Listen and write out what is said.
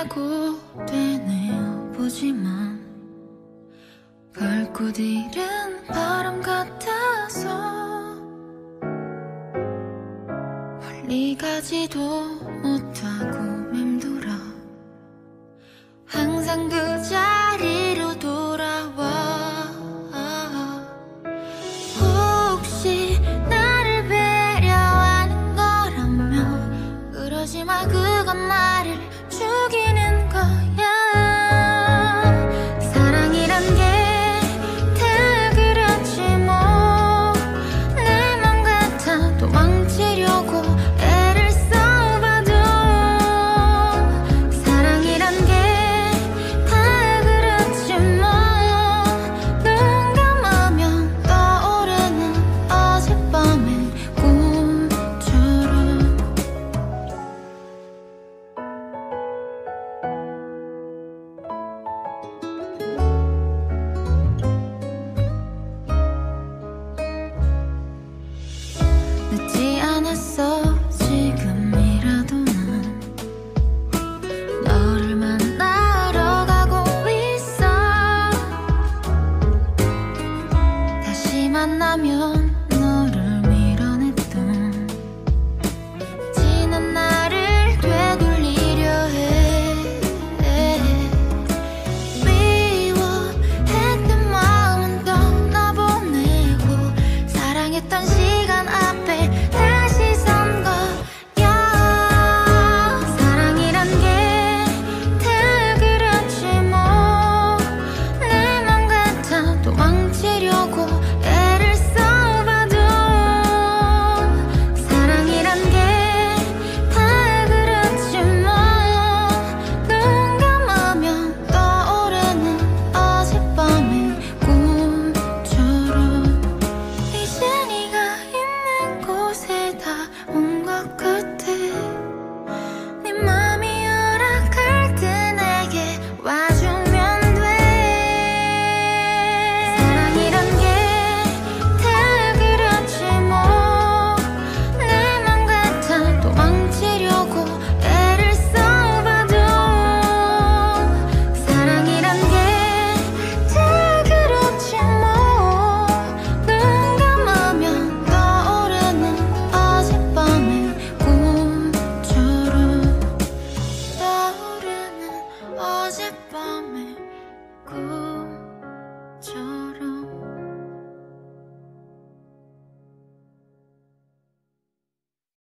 하고 되뇌어 보지만 불꽃 잃은 바람 같아서 멀리 가지도 못하고 맴돌아 항상 그 자리로 돌아와. 혹시 나를 배려하는 거라면 그러지 마, 그건 나를 죽이는 거야. 사랑이란 게 다 그렇지 뭐. 내 맘 같아 도망치려고 애를 써봐도 사랑이란 게 다 그렇지 뭐. 눈 감으면 떠오르는 어젯밤의 꿈처럼. 늦지 않았어. 지금이라도 난 너를 만나러 가고 있어. 다시 만나면 너를 밀어냈던 지난 날을 되돌리려 해. 미워했던 마음은 떠나보내고 사랑했던 시간 앞에 다시 선 거야. 사랑이란 게 다 그렇지 뭐. 내 맘 같아 도망치려고 애를 써봐도 사랑이란 게 다 그렇지 뭐. 눈 감으면 떠오르는 어젯밤의 꿈처럼. 이제 네가 있는 곳에 다 온 것 같아. 네 맘이 허락할 때 내게 와주면 돼. 사랑이란 게 다 그렇지 뭐. 내 맘 같아 도망치려고 애를 써봐도 사랑이란 게 다 그렇지 뭐. 눈 감으면 떠오르는 어젯밤의 꿈처럼. 떠오르는 어젯밤의